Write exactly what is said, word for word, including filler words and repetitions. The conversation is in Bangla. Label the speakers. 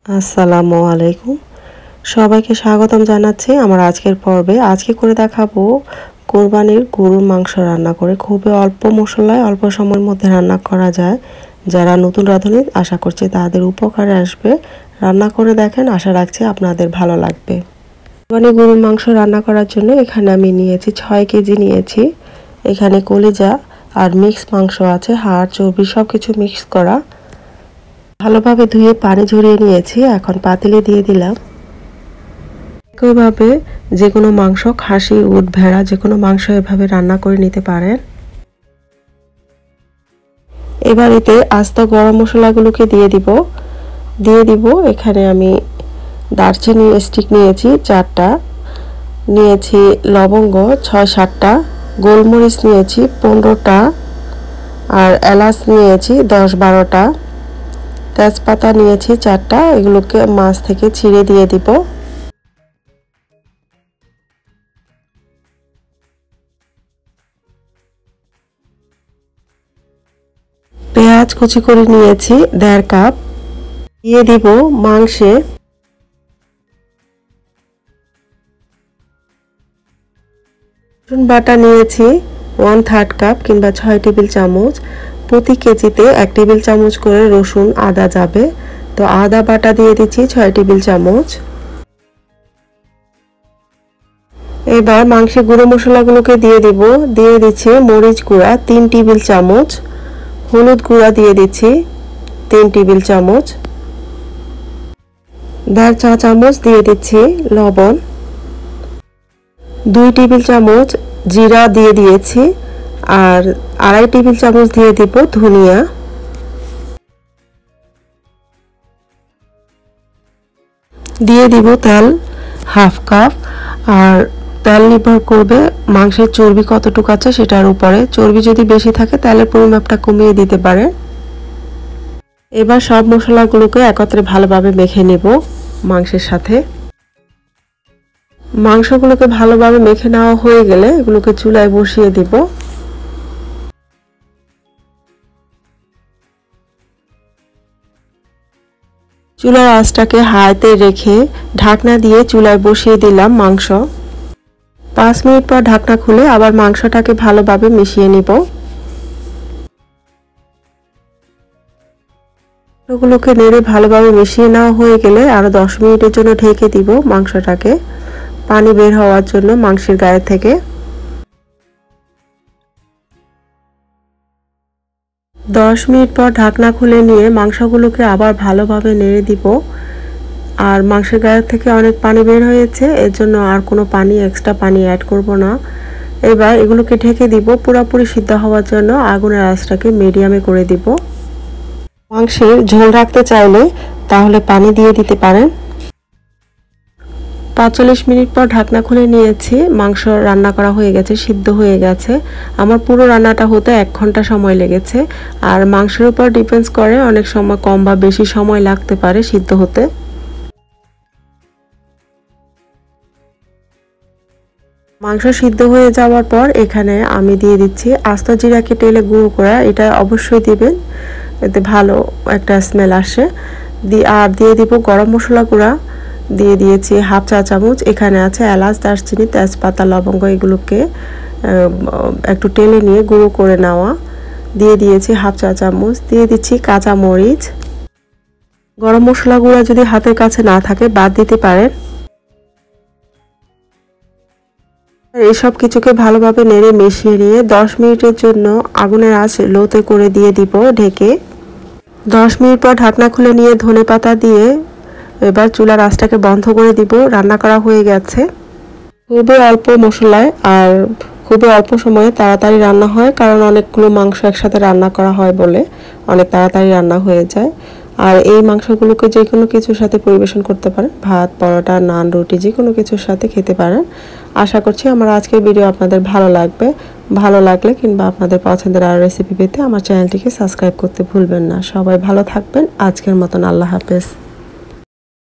Speaker 1: আসসালামু আলাইকুম সবাইকে স্বাগতম জানাচ্ছি আমার আজকের পর্বে। আজকে করে দেখাবো কোরবানির গরুর মাংস রান্না করে খুবই অল্প মশলায় অল্প সময়ের মধ্যে রান্না করা যায়। যারা নতুন রাঁধুনি আশা করছি তাদের উপকারে আসবে। রান্না করে দেখেন, আশা রাখছি আপনাদের ভালো লাগবে। কোরবানির গরুর মাংস রান্না করার জন্য এখানে আমি নিয়েছি ছয় কেজি নিয়েছি। এখানে কলিজা আর মিক্স মাংস আছে, হাড় চর্বি সব কিছু মিক্স করা। ভালোভাবে ধুয়ে পানি ঝরিয়ে নিয়েছি। এখন পাতিলে দিয়ে দিলাম। একইভাবে যে কোনো মাংস, খাসি, উট, ভেড়া যে কোনো মাংস এভাবে রান্না করে নিতে পারেন। এবার এতে আস্ত গরম মশলাগুলোকে দিয়ে দিব দিয়ে দিব এখানে আমি দারচিনি স্টিক নিয়েছি চারটা, নিয়েছি লবঙ্গ ছয় সাতটা, গোলমরিচ নিয়েছি পনেরোটা, আর এলাচ নিয়েছি দশ বারোটা, তেজপাতা নিয়েছি চারটা। এগুলোকে মাছ থেকে ছিঁড়ে দিয়ে দিব। পেঁয়াজ কুচি করে নিয়েছি দেড় কাপ, দিয়ে দিব মাংসে। রসুন বাটা নিয়েছি ওয়ান থার্ড কাপ কিংবা ছয় টেবিল চামচ। প্রতি কেজিতে এক টেবিল চামচ করে রসুন আদা যাবে, তো আদা বাটা দিয়ে দিচ্ছি ছয় টেবিল চামচ। এবার মাংসের গুঁড়ো মশলাগুলোকে দিয়ে দিব। দিয়ে দিচ্ছি মরিচ গুঁড়া তিন টেবিল চামচ, হলুদ গুঁড়া দিয়ে দিচ্ছি তিন টেবিল চামচ, দেড় চা চামচ দিয়ে দিচ্ছি লবণ, দুই টেবিল চামচ জিরা দিয়ে দিয়েছি, আর আড়াই টেবিল চামচ দিয়ে দিব ধনিয়া। দিয়ে দিব তেল হাফ কাপ। আর তেল নির্ভর করবে মাংসের চর্বি কতটুকু আছে সেটার উপরে। চর্বি যদি বেশি থাকে তেলের পরিমাপটা কমিয়ে দিতে পারে। এবার সব মশলাগুলোকে একত্রে ভালোভাবে মেখে নেব মাংসের সাথে। মাংসগুলোকে ভালোভাবে মেখে নেওয়া হয়ে গেলে এগুলোকে চুলায় বসিয়ে দিব। চুলার আঁচটাকে হাইতে রেখে ঢাকনা দিয়ে চুলায় বসিয়ে দিলাম মাংস। পাঁচ মিনিট পর ঢাকনা খুলে আবার মাংসটাকে ভালোভাবে মিশিয়ে নিব। মাংসগুলোকে নেড়ে ভালোভাবে মিশিয়ে নেওয়া হয়ে গেলে আরো দশ মিনিটের জন্য ঢেকে দিব মাংসটাকে, পানি বের হওয়ার জন্য মাংসের গায়ে থেকে। দশ মিনিট পর ঢাকনা খুলে নিয়ে মাংসগুলোকে আবার ভালোভাবে নেড়ে দিব। আর মাংসের গায়ে থেকে অনেক পানি বের হয়েছে, এর জন্য আর কোনো পানি এক্সট্রা পানি অ্যাড করব না। এবার এগুলোকে ঢেকে দিব পুরোপুরি সিদ্ধ হওয়ার জন্য। আগুনের আঁচটাকে মিডিয়ামে করে দিব। মাংসের ঝোল রাখতে চাইলে তাহলে পানি দিয়ে দিতে পারেন। পাঁচচল্লিশ মিনিট পর ঢাকনা খুলে নিয়েছি। মাংস রান্না করা হয়ে গেছে, সিদ্ধ হয়ে গেছে। আমার পুরো রান্নাটা হতে এক ঘন্টা সময় লেগেছে। আর মাংসের উপর ডিপেন্ডস করে, অনেক সময় কম বা বেশি সময় লাগতে পারে সিদ্ধ হতে। মাংস সিদ্ধ হয়ে যাওয়ার পর এখানে আমি দিয়ে দিচ্ছি আস্ত জিরাকে টেলে গুঁড়ো করা। এটা অবশ্যই দিবেন, এতে ভালো একটা স্মেল আসে। দিয়ে আর দিয়ে দিব গরম মশলা গুঁড়া, দিয়ে দিয়েছি হাফ চা চামচ। এখানে আছে এলাচ, দারচিনি, তেজপাতা, লবঙ্গ, এগুলোকে একটু টেলে নিয়ে গুঁড়ো করে নেওয়া। দিয়ে দিয়েছি হাফ চা চামচ। দিয়ে দিচ্ছি কাঁচা মরিচ। গরম মশলা গুঁড়া যদি হাতের কাছে না থাকে বাদ দিতে পারেন। এইসব কিছুকে ভালোভাবে নেড়ে মিশিয়ে নিয়ে দশ মিনিটের জন্য আগুনের আঁচ লোতে করে দিয়ে দিব ঢেকে। দশ মিনিট পর ঢাকনা খুলে নিয়ে ধনেপাতা দিয়ে এবার চুলার আঁচটাকে বন্ধ করে দিব। রান্না করা হয়ে গেছে। খুবই অল্প মশলায় আর খুবই অল্প সময়ে তাড়াতাড়ি রান্না হয়, কারণ অনেকগুলো মাংস একসাথে রান্না করা হয় বলে অনেক তাড়াতাড়ি রান্না হয়ে যায়। আর এই মাংসগুলোকে যে কোনো কিছুর সাথে পরিবেশন করতে পারেন, ভাত, পরোটা, নান, রুটি যে কোনো কিছুর সাথে খেতে পারেন। আশা করছি আমার আজকের ভিডিও আপনাদের ভালো লাগবে। ভালো লাগলে কিংবা আপনাদের পছন্দের আরও রেসিপি পেতে আমার চ্যানেলটিকে সাবস্ক্রাইব করতে ভুলবেন না। সবাই ভালো থাকবেন। আজকের মতন আল্লাহ হাফেজ।